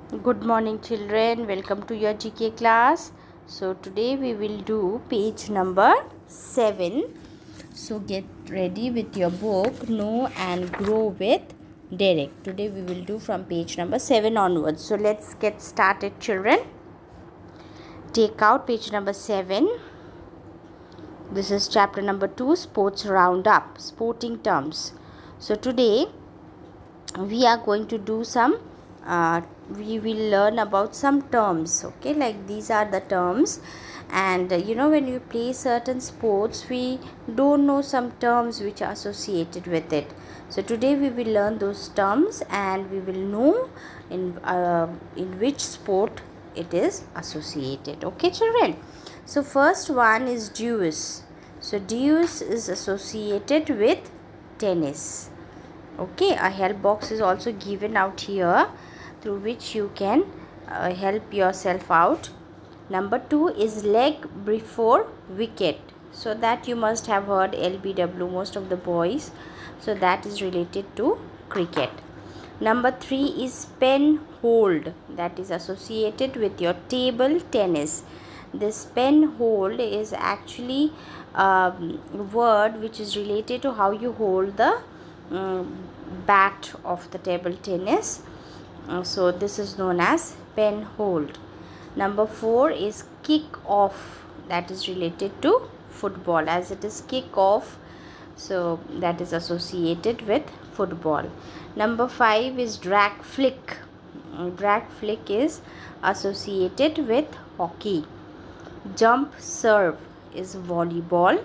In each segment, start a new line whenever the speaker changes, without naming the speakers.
Good morning children, welcome to your GK class. So today we will do page number 7. So get ready with your book Know and Grow with Derek. Today we will do from page number 7 onwards. So let's get started children. Take out page number 7. This is chapter number 2, Sports Roundup, Sporting Terms. So today we are going to do some we will learn about some terms, okay, like these are the terms. And when you play certain sports, we don't know some terms which are associated with it. So today we will learn those terms and we will know in which sport it is associated, okay children. So first one is deuce. So deuce is associated with tennis. Okay, a help box is also given out here through which you can help yourself out. Number 2 is leg before wicket. So that you must have heard LBW, most of the boys. So that is related to cricket. Number 3 is pen hold. That is associated with your table tennis. This pen hold is actually a word which is related to how you hold the bat of the table tennis. So this is known as pen hold. Number 4 is kick off. That is related to football, as it is kick off. So that is associated with football. Number 5 is drag flick. Drag flick is associated with hockey. Jump serve is volleyball.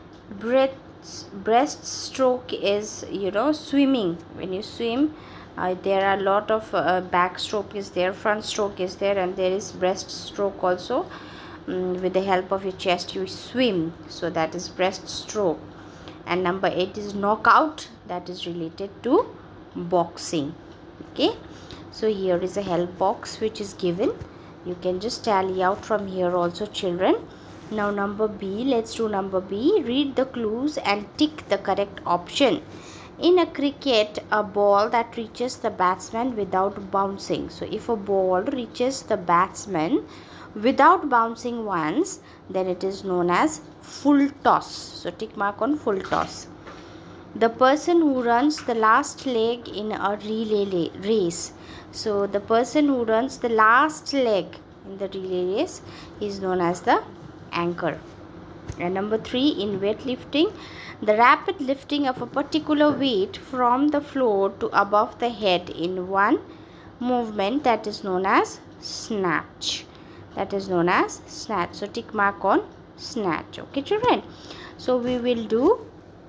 Breaststroke is swimming. When you swim, there are a lot of backstroke is there, front stroke is there, and there is breaststroke also. With the help of your chest you swim, so that is breaststroke. And number 8 is knockout. That is related to boxing. Okay, so here is a help box which is given. You can just tally out from here also children. Now number B, let's do number B. Read the clues and tick the correct option. In a cricket, a ball that reaches the batsman without bouncing. So if a ball reaches the batsman without bouncing once, then it is known as full toss. So tick mark on full toss. The person who runs the last leg in a relay race. So the person who runs the last leg in the relay race is known as the anchor. And number 3, in weightlifting, the rapid lifting of a particular weight from the floor to above the head in one movement, that is known as snatch. That is known as snatch. So tick mark on snatch. Okay children, so we will do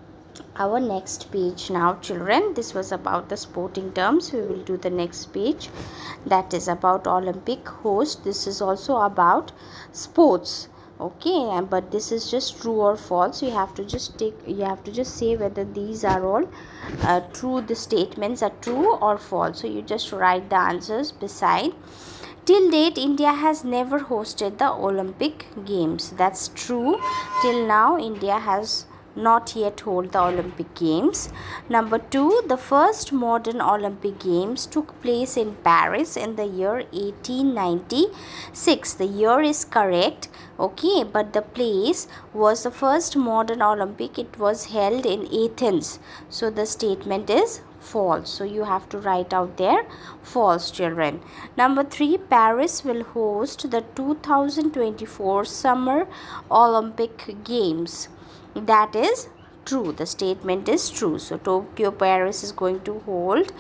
our next page now children. This was about the sporting terms. We will do the next page, that is about Olympic host. This is also about sports. Okay, but this is just true or false. You have to just say whether these are all true, the statements are true or false. So you just write the answers beside. Till date, India has never hosted the Olympic Games. That's true. Till now, India has not yet hold the Olympic Games. Number 2, the first modern Olympic Games took place in Paris in the year 1896. The year is correct, okay, but the place was the first modern Olympic. It was held in Athens. So the statement is false. So you have to write out there false children. Number 3, Paris will host the 2024 Summer Olympic Games. That is true. The statement is true. So Tokyo, Paris is going to hold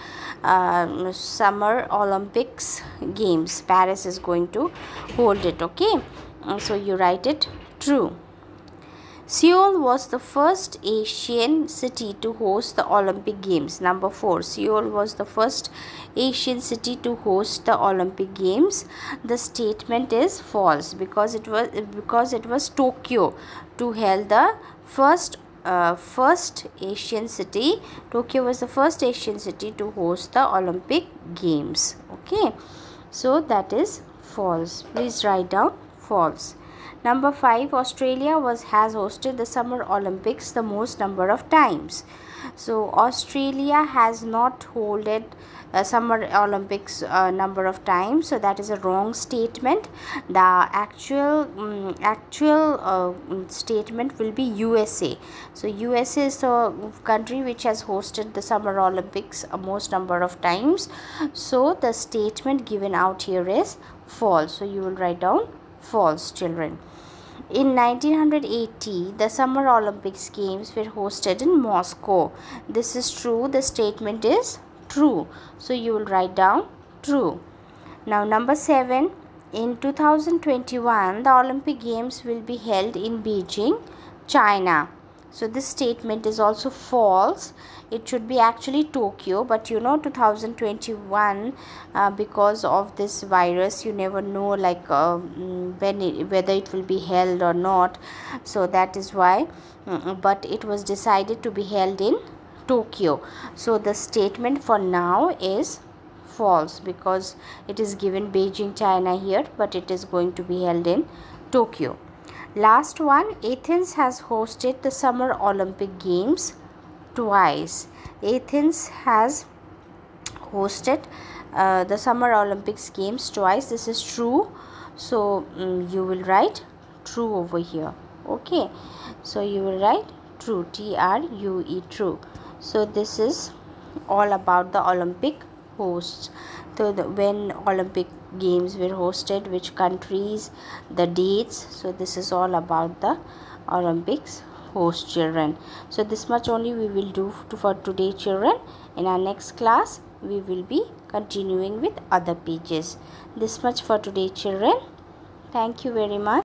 Summer Olympics Games. Paris is going to hold it. Okay, so you write it true. Seoul was the first Asian city to host the Olympic Games. Number 4, Seoul was the first Asian city to host the Olympic Games. The statement is false because it was Tokyo to held the first Asian city. Tokyo was the first Asian city to host the Olympic Games. Okay, so that is false. Please write down false. Number 5, Australia has hosted the Summer Olympics the most number of times. So Australia has not holded Summer Olympics number of times, so that is a wrong statement. The actual statement will be USA. So USA is the country which has hosted the Summer Olympics most number of times. So the statement given out here is false. So you will write down false, children. In 1980, the Summer Olympics Games were hosted in Moscow. This is true. The statement is true. So you will write down true. Now number 7. In 2021, the Olympic Games will be held in Beijing, China. So this statement is also false. It should be actually Tokyo, but 2021, because of this virus, you never know like whether it will be held or not. So that is why, but it was decided to be held in Tokyo. So the statement for now is false because it is given Beijing, China here, but it is going to be held in Tokyo. Last one, Athens has hosted the Summer Olympic Games twice. Athens has hosted the Summer Olympics Games twice. This is true. So you will write true over here. Okay. So you will write true. True. True. So this is all about the Olympic hosts. So when Olympic Games were hosted, which countries, the dates. So this is all about the Olympics host, children. So this much only we will do for today, children. In our next class we will be continuing with other pages. This much for today, children. Thank you very much.